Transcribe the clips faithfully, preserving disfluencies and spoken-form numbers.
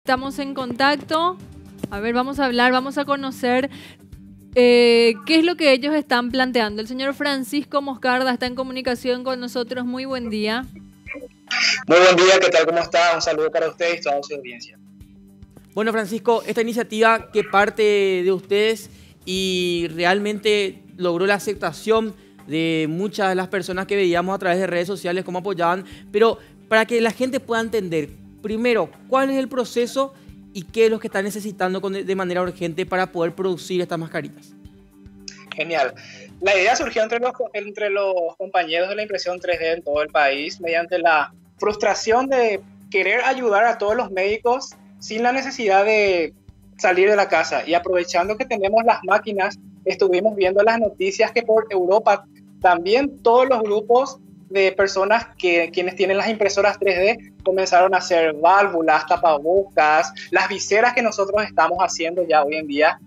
Estamos en contacto. A ver, vamos a hablar, vamos a conocer eh, qué es lo que ellos están planteando. El señor Francisco Moscarda está en comunicación con nosotros. Muy buen día. Muy buen día, ¿qué tal? ¿Cómo está? Un saludo para usted y toda su audiencia. Bueno, Francisco, esta iniciativa que parte de ustedes y realmente logró la aceptación de muchas de las personas que veíamos a través de redes sociales cómo apoyaban, pero para que la gente pueda entender, primero, ¿cuál es el proceso y qué es lo que están necesitando de manera urgente para poder producir estas mascarillas? Genial. La idea surgió entre los, entre los compañeros de la impresión tres D en todo el país mediante la frustración de querer ayudar a todos los médicos sin la necesidad de salir de la casa. Y aprovechando que tenemos las máquinas, estuvimos viendo las noticias que por Europa también todos los grupos de personas que quienes tienen las impresoras tres D comenzaron a hacer válvulas, tapabocas, las viseras que nosotros estamos haciendo ya hoy en día.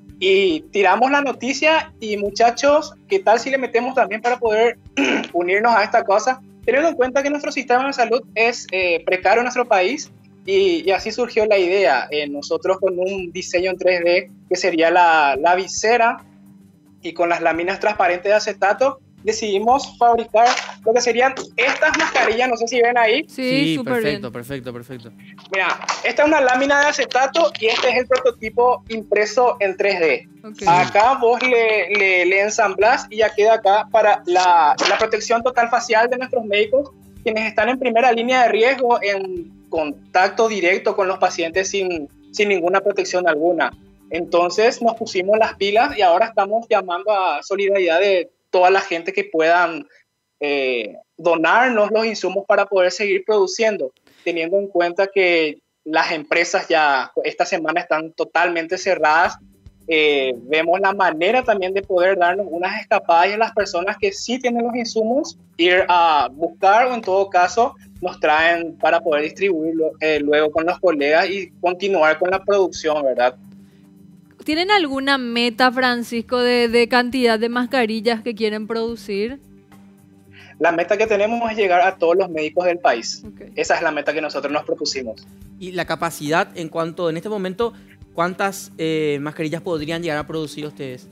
Y tiramos la noticia y muchachos, ¿qué tal si le metemos también para poder unirnos a esta cosa? Teniendo en cuenta que nuestro sistema de salud es eh, precario en nuestro país y, y así surgió la idea. Eh, nosotros con un diseño en tres D que sería la, la visera y con las láminas transparentes de acetato, decidimos fabricar lo que serían estas mascarillas, no sé si ven ahí. Sí, Sí, súper perfecto, bien. perfecto, perfecto. Mira, esta es una lámina de acetato y este es el prototipo impreso en tres D. Okay. Acá vos le, le, le ensamblás y ya queda acá para la, la protección total facial de nuestros médicos, quienes están en primera línea de riesgo en contacto directo con los pacientes sin, sin ninguna protección alguna. Entonces nos pusimos las pilas y ahora estamos llamando a solidaridad de toda la gente que puedan eh, donarnos los insumos para poder seguir produciendo, teniendo en cuenta que las empresas ya esta semana están totalmente cerradas. Eh, vemos la manera también de poder darnos unas escapadas y a las personas que sí tienen los insumos, ir a buscar o en todo caso nos traen para poder distribuirlo eh, luego con los colegas y continuar con la producción, ¿verdad? ¿Tienen alguna meta, Francisco, de, de cantidad de mascarillas que quieren producir? La meta que tenemos es llegar a todos los médicos del país. Okay. Esa es la meta que nosotros nos propusimos. Y la capacidad en cuanto, en este momento, ¿cuántas eh, mascarillas podrían llegar a producir ustedes?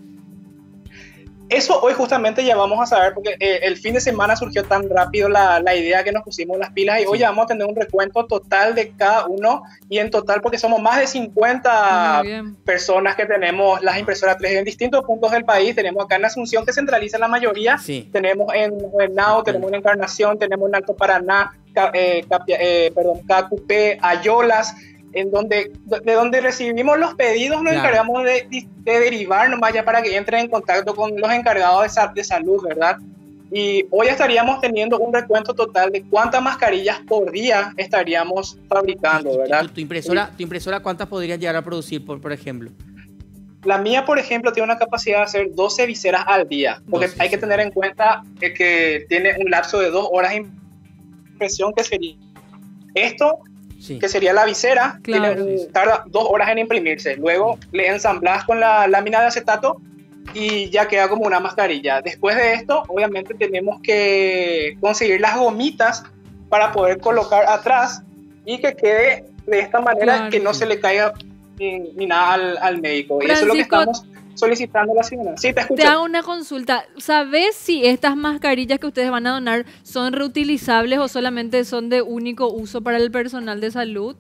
Eso hoy justamente ya vamos a saber, porque eh, el fin de semana surgió tan rápido la, la idea que nos pusimos las pilas y sí. Hoy ya vamos a tener un recuento total de cada uno y en total, porque somos más de cincuenta personas que tenemos las impresoras tres D en distintos puntos del país. Tenemos acá en Asunción, que centraliza la mayoría, sí. Tenemos en Huenao, tenemos en Encarnación, tenemos en Alto Paraná, eh, Capia, eh, perdón, Cacupé, Ayolas, en donde, de donde recibimos los pedidos, nos claro. encargamos de, de derivar nomás ya para que entren en contacto con los encargados de, de salud, ¿verdad? Y hoy estaríamos teniendo un recuento total de cuántas mascarillas por día estaríamos fabricando, ¿verdad? ¿Tu, tu, impresora, ¿Tu impresora cuántas podrían llegar a producir, por, por ejemplo? La mía, por ejemplo, tiene una capacidad de hacer doce viseras al día, porque doce, hay que tener en cuenta que tiene un lapso de dos horas de impresión, que sería esto... Sí. Que sería la visera, claro. Tiene, tarda dos horas en imprimirse. Luego le ensamblás con la lámina de acetato y ya queda como una mascarilla. Después de esto, obviamente tenemos que conseguir las gomitas para poder colocar atrás y que quede de esta manera, claro. Que no se le caiga ni, ni nada al, al médico. Francisco, y eso es lo que estamos solicitando a la ciudad. Sí, te escucho. Te hago una consulta. ¿Sabes si estas mascarillas que ustedes van a donar son reutilizables o solamente son de único uso para el personal de salud?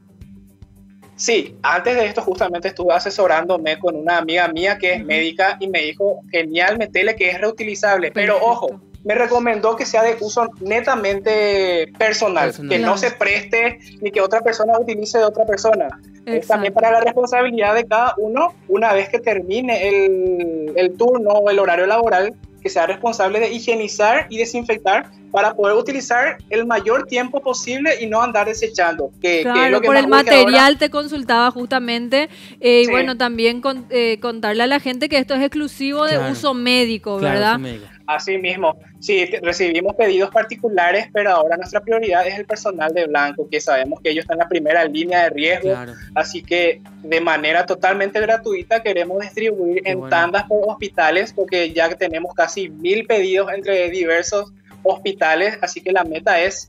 Sí, antes de esto justamente estuve asesorándome con una amiga mía que es uh-huh. médica y me dijo, genial, metele que es reutilizable. Perfecto. Pero ojo, me recomendó que sea de uso netamente personal, personal. Que claro. No se preste ni que otra persona utilice de otra persona. Exacto. Es también para la responsabilidad de cada uno, una vez que termine el, el turno o el horario laboral, que sea responsable de higienizar y desinfectar para poder utilizar el mayor tiempo posible y no andar desechando. Que, claro, que es lo que por el material ahora. Te consultaba justamente. Eh, y sí. bueno, también con, eh, contarle a la gente que esto es exclusivo de claro. uso médico, claro, ¿verdad? Uso médico. Así mismo. Sí, recibimos pedidos particulares, pero ahora nuestra prioridad es el personal de blanco, que sabemos que ellos están en la primera línea de riesgo. Claro. Así que de manera totalmente gratuita queremos distribuir Qué en bueno. tandas por hospitales, porque ya que tenemos casi mil pedidos entre diversos hospitales, así que la meta es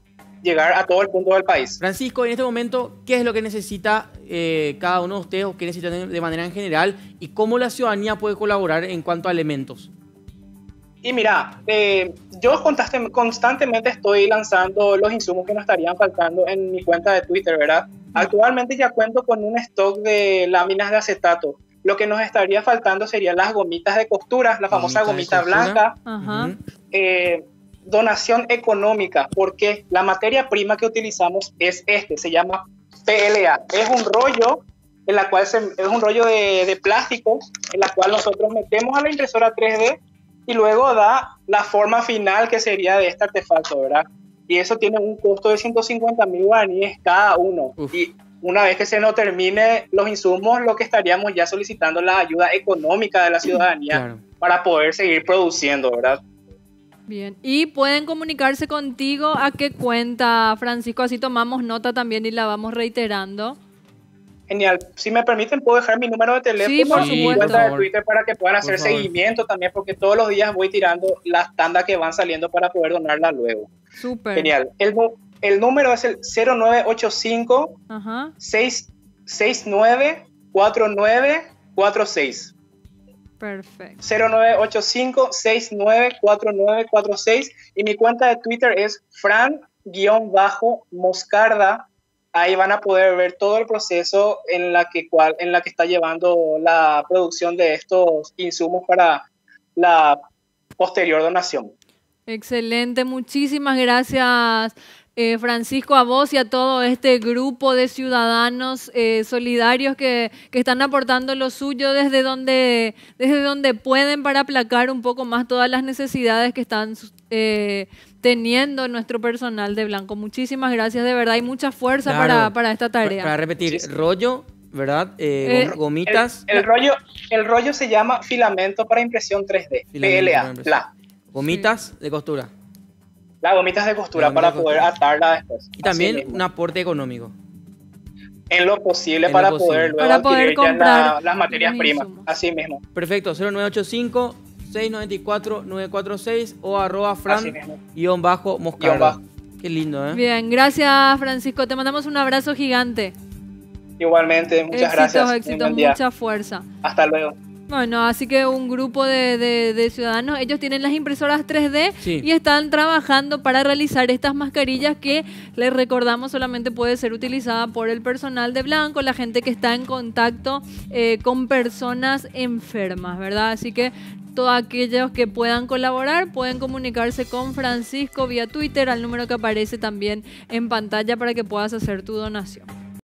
llegar a todo el punto del país. Francisco, en este momento, ¿qué es lo que necesita eh, cada uno de ustedes o qué necesitan de manera en general y cómo la ciudadanía puede colaborar en cuanto a elementos? Y mira, eh, yo constantemente estoy lanzando los insumos que nos estarían faltando en mi cuenta de Twitter, ¿verdad? Actualmente ya cuento con un stock de láminas de acetato. Lo que nos estaría faltando serían las gomitas de costura, la famosa gomita blanca. Ajá. Eh, donación económica, porque la materia prima que utilizamos es este, se llama P L A. Es un rollo, en la cual se, es un rollo de, de plástico, en la cual nosotros metemos a la impresora tres D y luego da la forma final que sería de este artefacto, ¿verdad? Y eso tiene un costo de ciento cincuenta mil guaraníes cada uno. Uf. Y una vez que se nos termine los insumos, lo que estaríamos ya solicitando la ayuda económica de la ciudadanía, claro, para poder seguir produciendo, ¿verdad? Bien, y pueden comunicarse contigo a qué cuenta, Francisco, así tomamos nota también y la vamos reiterando. Genial, si me permiten puedo dejar mi número de teléfono, sí, por y mi cuenta de Twitter para que puedan hacer seguimiento también, porque todos los días voy tirando las tandas que van saliendo para poder donarla luego. Súper. Genial, el, el número es el cero nueve ocho cinco, seis nueve cuatro nueve cuatro seis. Perfecto. cero nueve ocho cinco, seis nueve cuatro nueve cuatro seis y mi cuenta de Twitter es fran-moscarda. Ahí van a poder ver todo el proceso en la que, cual, en la que está llevando la producción de estos insumos para la posterior donación. Excelente, muchísimas gracias, Eh, Francisco, a vos y a todo este grupo de ciudadanos eh, solidarios que, que están aportando lo suyo desde donde, desde donde pueden para aplacar un poco más todas las necesidades que están eh, teniendo nuestro personal de Blanco. Muchísimas gracias, de verdad, y mucha fuerza claro, para, para esta tarea. Para, para repetir, sí, sí. rollo, ¿verdad? Eh, eh, gomitas. El, el, rollo, el rollo se llama filamento para impresión tres D, P L A. La. Gomitas sí. de costura. Las gomitas de costura para de poder costura. atarla después. Y también un aporte económico. En lo posible en para lo poder posible. luego para poder adquirir comprar ya la, las materias primas. Así mismo. Perfecto, cero nueve ocho cinco, seis nueve cuatro, nueve cuatro seis o arroba fran guión bajo moscarda. Qué lindo, ¿eh? Bien, gracias, Francisco. Te mandamos un abrazo gigante. Igualmente, muchas éxitos, gracias. Éxitos, mucha fuerza. Hasta luego. Bueno, así que un grupo de, de, de ciudadanos, ellos tienen las impresoras tres D sí. y están trabajando para realizar estas mascarillas que, les recordamos, solamente puede ser utilizada por el personal de Blanco, la gente que está en contacto eh, con personas enfermas, ¿verdad? Así que todos aquellos que puedan colaborar pueden comunicarse con Francisco vía Twitter al número que aparece también en pantalla para que puedas hacer tu donación.